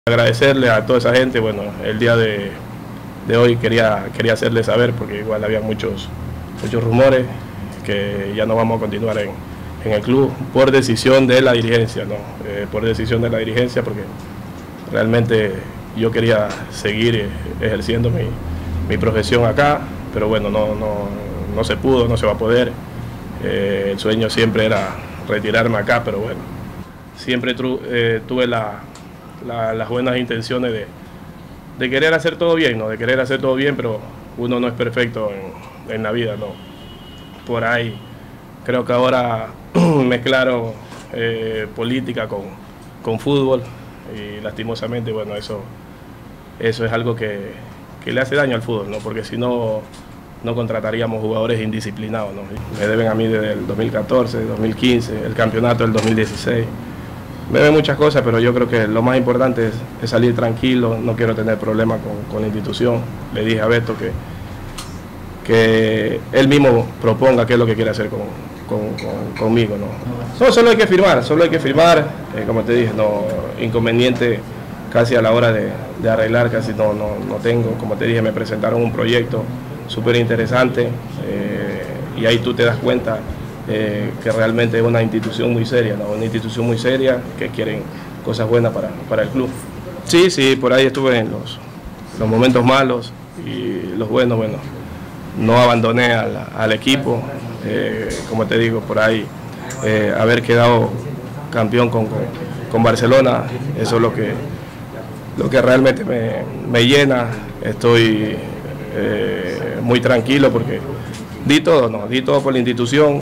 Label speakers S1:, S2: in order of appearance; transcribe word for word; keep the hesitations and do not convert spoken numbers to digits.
S1: Agradecerle a toda esa gente. Bueno, el día de, de hoy quería, quería hacerles saber, porque igual había muchos, muchos rumores, que ya no vamos a continuar en, en el club por decisión de la dirigencia, ¿no? Eh, por decisión de la dirigencia, porque realmente yo quería seguir ejerciendo mi, mi profesión acá, pero bueno, no, no, no se pudo, no se va a poder. Eh, el sueño siempre era retirarme acá, pero bueno, siempre tru, eh, tuve la... La, las buenas intenciones de, de querer hacer todo bien, ¿no? De querer hacer todo bien, pero uno no es perfecto en, en la vida, ¿no? Por ahí creo que ahora mezclaron eh, política con, con fútbol, y lastimosamente, bueno, eso, eso es algo que, que le hace daño al fútbol, ¿no? Porque si no, no contrataríamos jugadores indisciplinados, ¿no? Me deben a mí desde el dos mil catorce, dos mil quince, el campeonato del dos mil dieciséis. Me ven muchas cosas, pero yo creo que lo más importante es, es salir tranquilo. No quiero tener problemas con, con la institución. Le dije a Beto que, que él mismo proponga qué es lo que quiere hacer con, con, con, conmigo, ¿no? No, solo hay que firmar, solo hay que firmar, eh, como te dije, no, inconveniente casi a la hora de, de arreglar, casi no, no, no tengo. Como te dije, me presentaron un proyecto súper interesante, eh, y ahí tú te das cuenta Eh, que realmente es una institución muy seria, ¿no? Una institución muy seria, que quieren cosas buenas para, para el club. Sí, sí, por ahí estuve en los, los momentos malos, y los buenos, bueno, no abandoné al, al equipo, eh, como te digo, por ahí eh, haber quedado campeón con, con, con Barcelona, eso es lo que, lo que realmente me, me llena. Estoy eh, muy tranquilo porque di todo, ¿no? Di todo por la institución.